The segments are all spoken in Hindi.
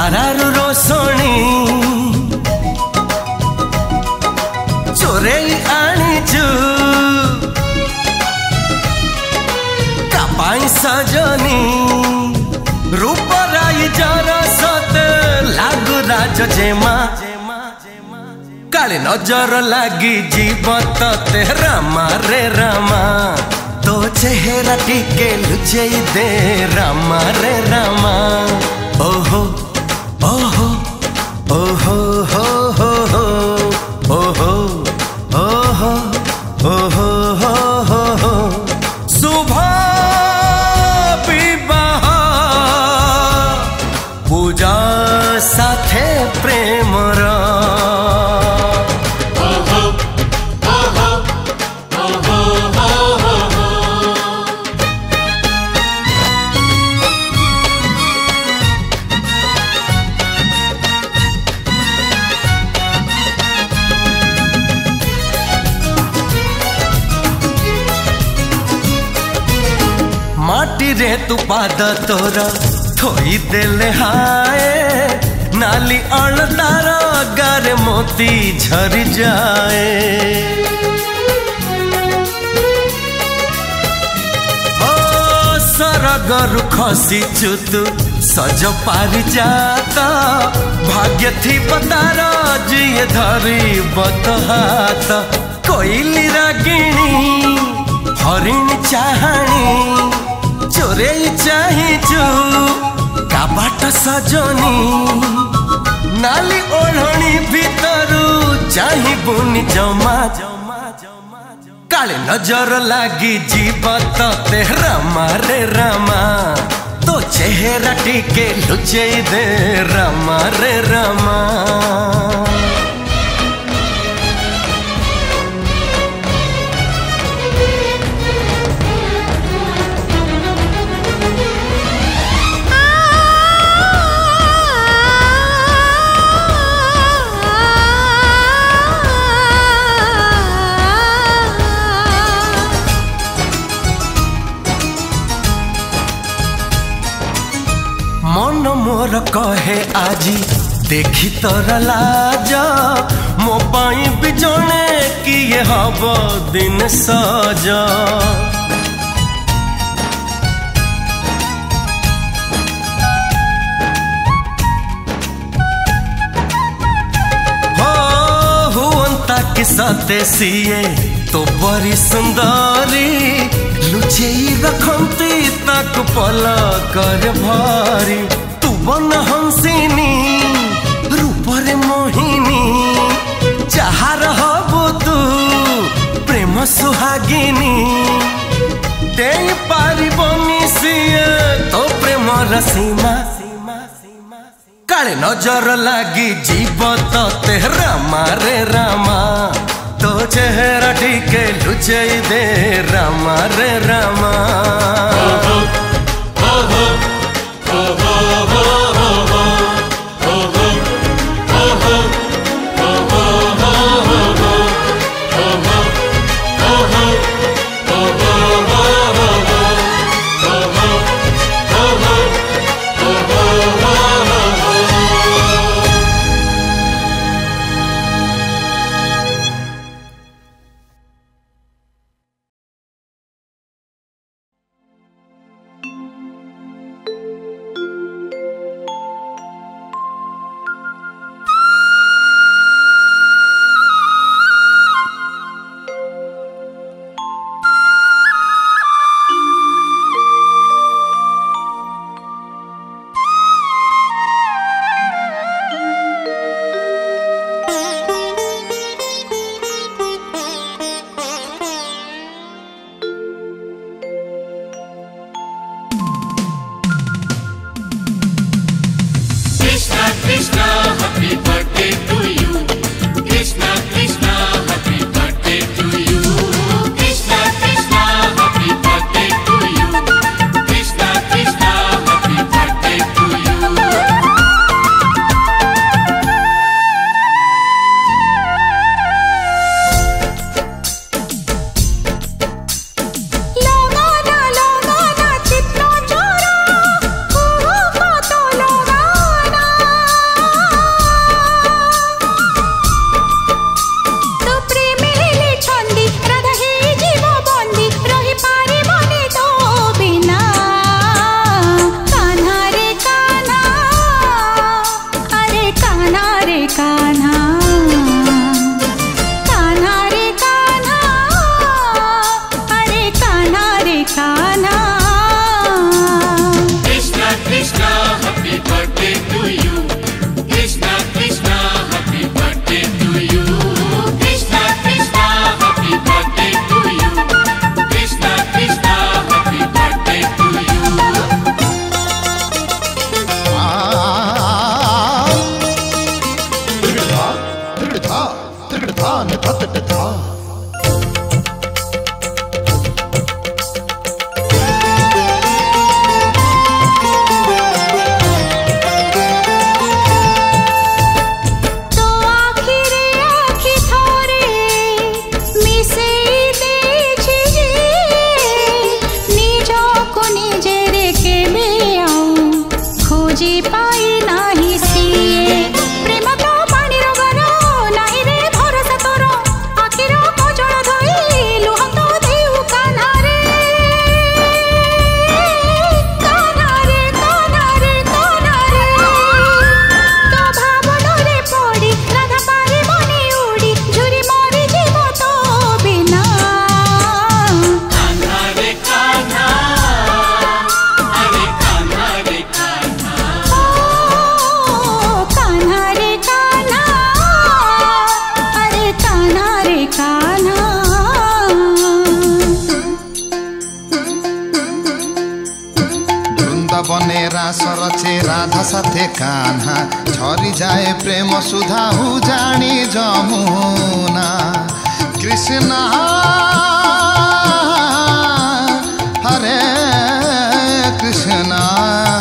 बारारू रोसणी चोरे आनीचु कापाई सजनी रूपराई जरा सते लागू राज जेमा काले नजर लागी जीवत ते रामा रे रामा तो चेहरा टिके लुचेई दे रामा रे रामा ओहो ओहो ओहो हो हो हो ओहो ओहो ओहो हो हो हो शुभ विवाह पूजा साथे प्रेमर माटी रे तू पाद तोरा थोई देले हाय नाली अणदार गारे मोती झरी जाए ओ सरगरु खसी चुतु सज पारी जाता भाग्य थी बतार जिए धरी बत हाथ कोइली रागिणी हरिणी चाहणी चोरे चाहिचु काबाट सजनी नाली ओढ़णी भीतरू चाही बुनी जमा काले नजर लागी जीवत ते रामा रे रामा तो चेहरा टिके लुचेई दे रामा रे रामा मन मोर कहे आजी देखी तोर लाज मो पाई भी जने किए हब दिन सज हो हुअंता कि सते सिए तो बड़ी सुंदरी लुचेई रखंती तक पल कर भारी तू बन हंसिनी रूपरे मोहिनी जहार हबु तू प्रेम सुहागिनी ते पारिबनी सिए तो प्रेम रसीमा काले नजर लागी जीवत ते रामा रे रामा तो चेहरा टिके लुचेई दे रामा रे रामा बने रास रचे राधा साथे कान्हा झरी जाए प्रेम सुधा उजाणी जमुना कृष्ण हरे कृष्ण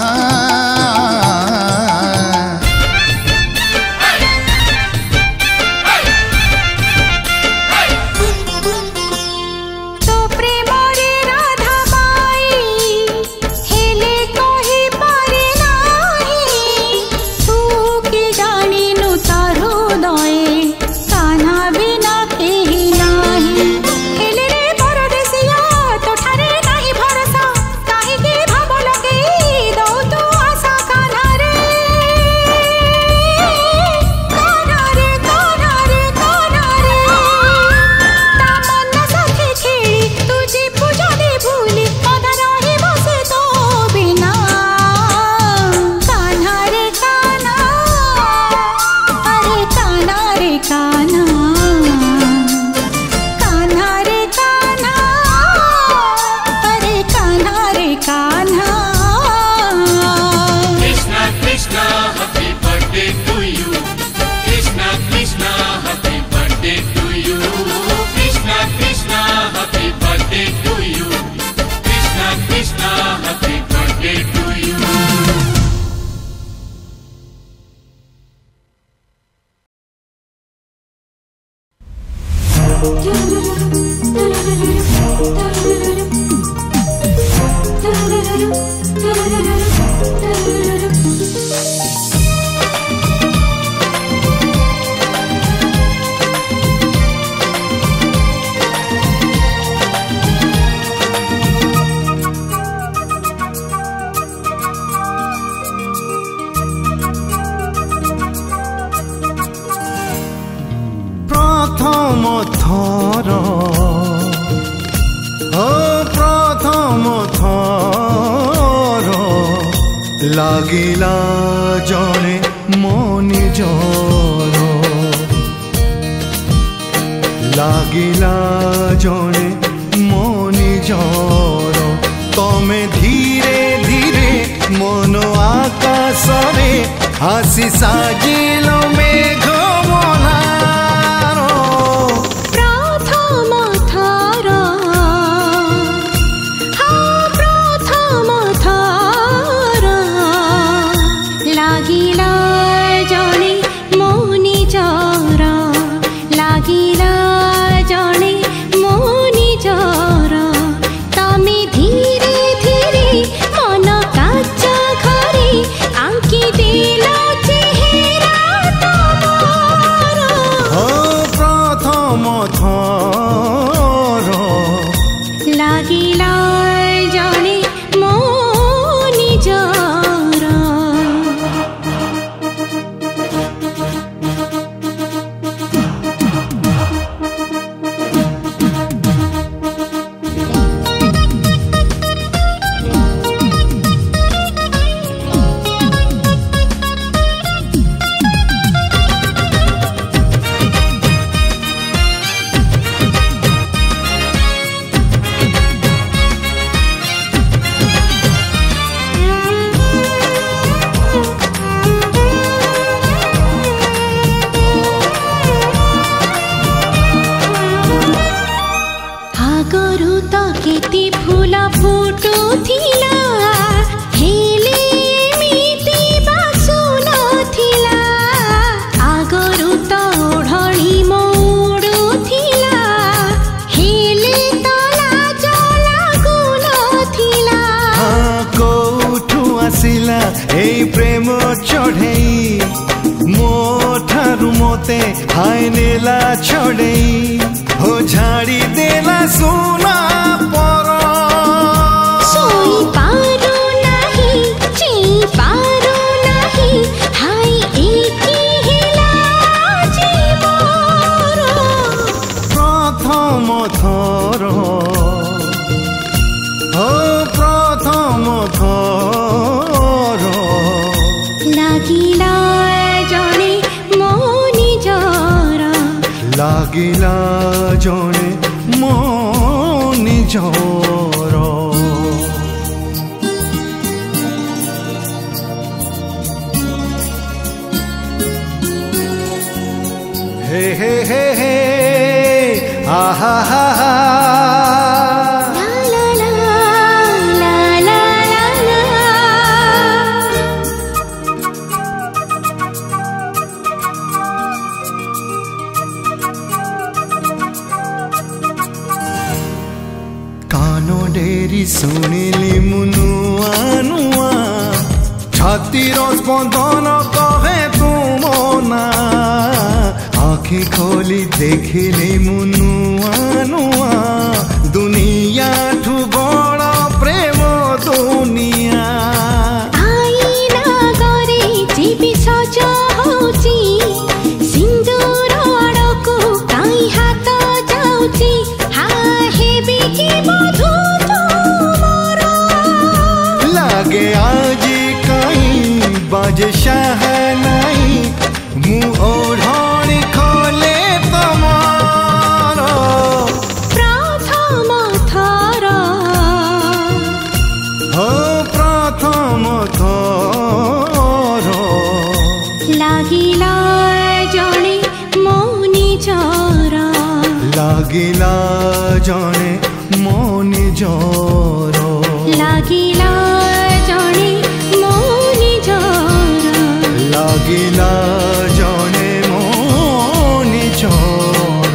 लागिला जने मनि जर लागिला जने मनि जर तमे धीरे धीरे मन आकाश रे आसी साजिल मेघ आंकी दिलो चेहरा चढ़ई मो ठारू मोते हाय नेला छड़ई हो झाड़ी देला सोना पर सोई पारू नहीं ची पारू नहीं हाय एकी हेला जीवर प्रथम थर हो प्रथम थर लागिला जणे मो निजर लागिला जणे मो निजर हे हे हे हे आहा हा हा ला ला ला ला ला ला कानो डेरी सुनिली मुनुआ नुआ छातीर स्पंदन कहे तुम ना आँखि खोली देखिली मुनुआ नुआ दुनिया ठू बड़ प्रेम दुनिया आईना गरे जीवी सज होची सिंदूर अड़कू काई हाथ जाउची हा हेबी की मधु तुमर लागे आज कहीं बाजे शहनाई मुँह ओढ़ानी खोले तमार प्रथम थर हो प्रथम थर लागिला जणे मो निजर लागिला जणे मो निजर लागिला जणे मो निजर लागिला जणे मो निजर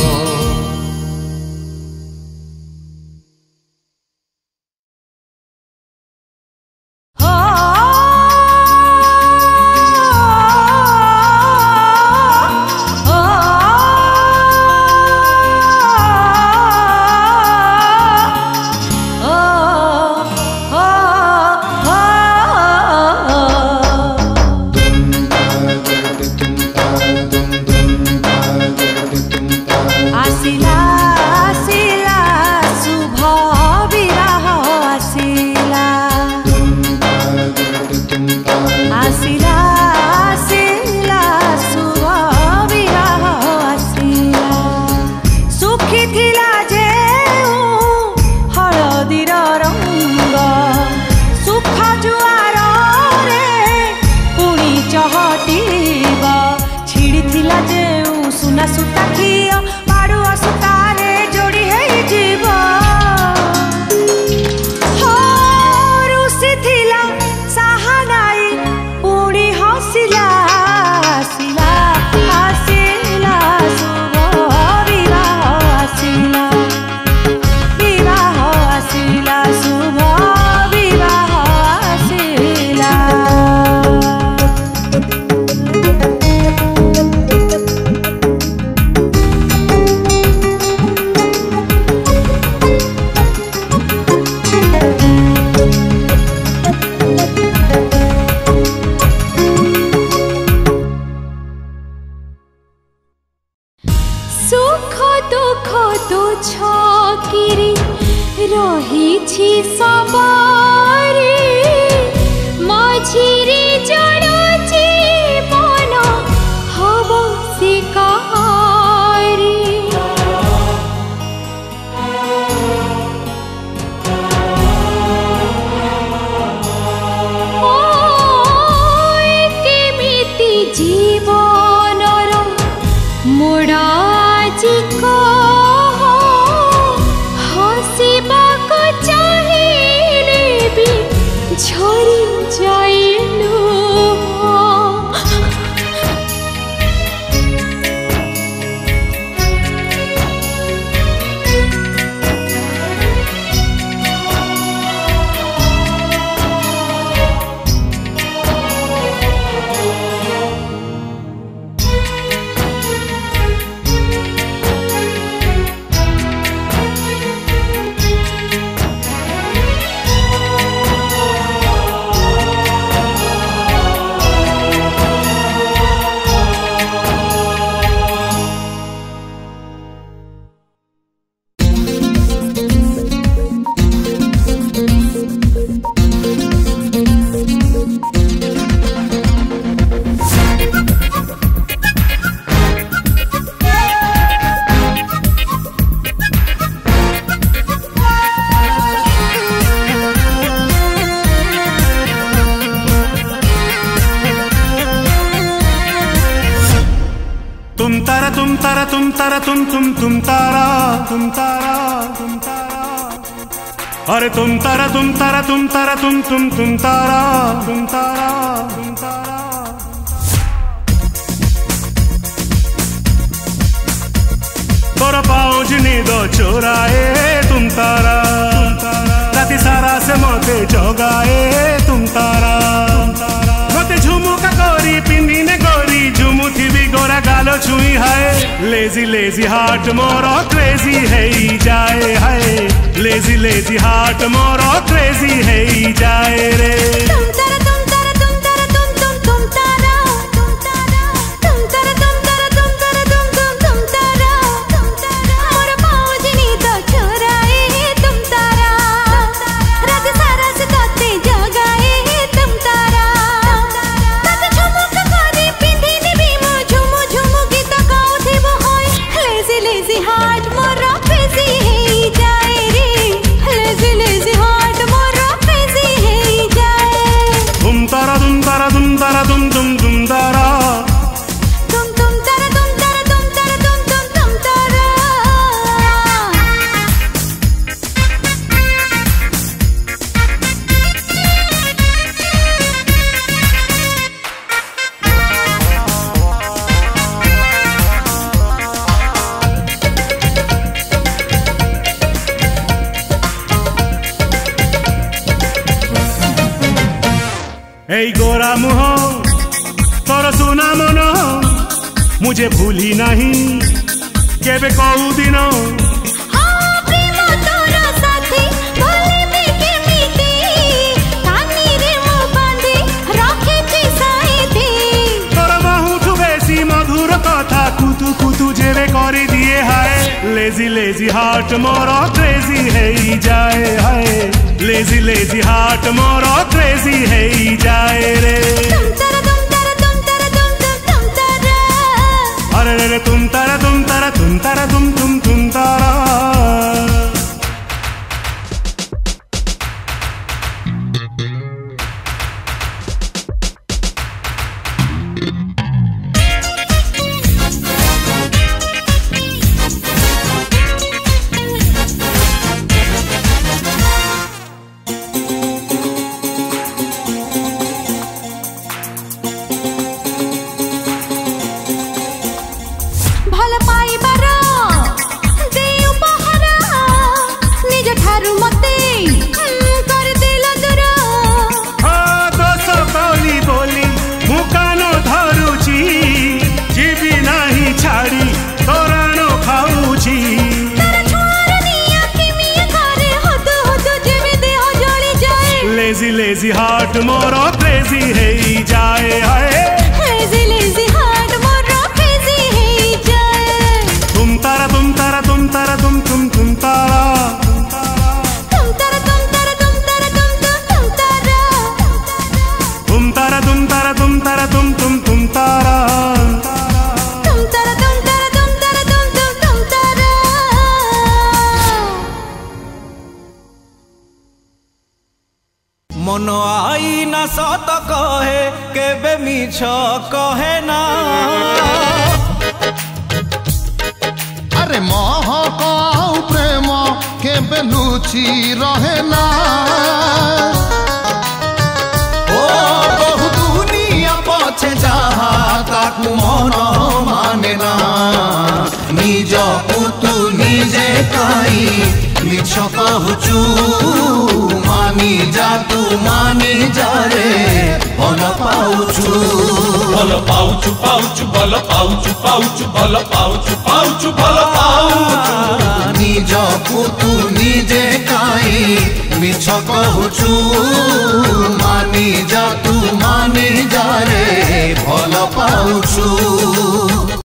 आसिला आसिला शुभ विवाह आसिला आसिला आसिला शुभ विवाह आसिला सुखी थिला जे हळदीर रंग सुख जुआर रे पुणी चहटिब छिड़ी थिला जे सुना सुता खियो पाड़ुआ सुतारे जोड़ी है जीव हो रुसी थिला साहानाई पुणी हसिला आसिला आसिला शुभ विवाह आसिला विवाह आसिला शुभ विवाह आसिला सुख दुख छकिरी रहिछि सबरे मझिरे जड़ुछि मन हब शिकारी ओ केमिति जीवनर मोड़ा हसिबाको चाहे तुम तारा तुम तारा तुम तारा तुम तारा अरे तुम तारा तुम तारा तुम तारा तुम तारा तुम तारा तुम तारा तोर पाउज नींद चोराए तुम तारा राति सारा से मते जगाए तुम तारा मते झुमुका करी पिंधिने करी झुमुथिबी गोरा गालो छुई हाय लेजी लेजी हार्ट मोर क्रेजी हेई जाए हाय लेजी लेजी हार्ट मोर क्रेजी हेई जाए रे तुम तारा तुम तारा तुम तारा तुम तारा तुम तारा तुम तारा तुम तारा तुम तारा तुम तारा मोर पाउज नींद चोराए तुम तारा रात सारा से तोते जगाए तुम तारा तते झुमुका करी पिंधिने भी मो झुमु झुमु गीत गाउथिबो होय लेजी लेजी हार्ट मोर क्रेजी हेई जाए रे लेजी लेजी हार्ट मोर क्रेजी हेई जाए तुम तारा तुम तारा तुम तारा तुम तारा तुम तारा तुम तारा तुम तारा तुम तारा এই गोरा मुह तोर सुना मन मुझे भूली नहीं केबे कहू दिन हाँ प्रेम तोरा साथी भले भी केमिति कानी रे मो बांधी रखे छी साइती तोर बहुठु बेसी मधुर कथा कुतु कुतु जेबे करी दिए हाय लेजी लेजी हार्ट मोर क्रेजी हेई जाए हाय लेजी लेजी हार्ट मोर क्रेजी हेई जाए रे तुम तारा तुम तारा तुम तारा तुम तारा अरे रे तुम तारा तुम तारा तुम तारा तुम तारा भल पाइबार दे उपहार निज ठारू मते कर दिल दूर दोष बोली बोली मु कानो धरुची जीवी नाही छाड़ी तोरानो खाऊची तारा छुआर निया किमिया करे हद हद जेमे देह जली जाए लेजी लेजी हार्ट मोर क्रेजी हेई जाए हाय लेजी लेजी हार्ट मोर क्रेजी हेई जाए तुम तारा तुम तारा तुम तारा तुम तारा तुम तारा तुम तारा तुम तारा तुम तारा तुम तारा तुम तारा तुम तारा तुम तारा तुम तारा तुम तारा तुम तारा तुम तारा मन आईना सत कहे केबे मिछ कहे ना अरे महक आउ प्रेम केबे लुचि रहे ना ओ बहु दुनिया पछे जहा ताकू मन माने ना निज पुतु निजे काई मिछ कहूचु मानी जा तू मानी जा रे भल पाउचु भल पाउचु पाउचु भल पाउचु पाउचु भल पाउचु पाउचु भल पाउचु निज पुतु निजे काई मिछ कहूचु मानी जा तू मानी जा रे भल पाउचु